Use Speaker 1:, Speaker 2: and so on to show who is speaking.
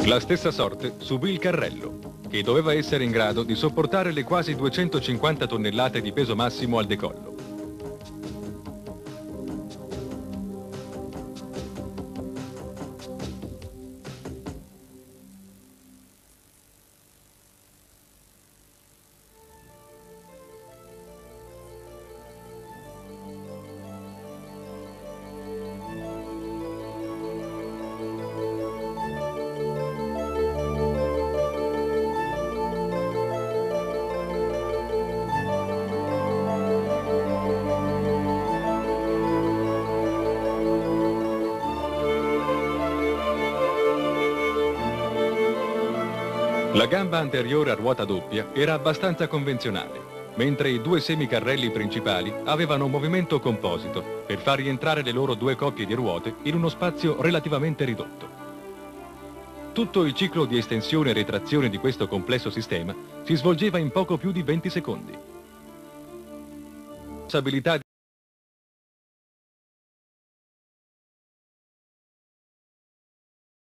Speaker 1: La stessa sorte subì il carrello, che doveva essere in grado di sopportare le quasi 250 tonnellate di peso massimo al decollo. La gamba anteriore a ruota doppia era abbastanza convenzionale, mentre i due semicarrelli principali avevano un movimento composito per far rientrare le loro due coppie di ruote in uno spazio relativamente ridotto. Tutto il ciclo di estensione e retrazione di questo complesso sistema si svolgeva in poco più di 20 secondi. La responsabilità di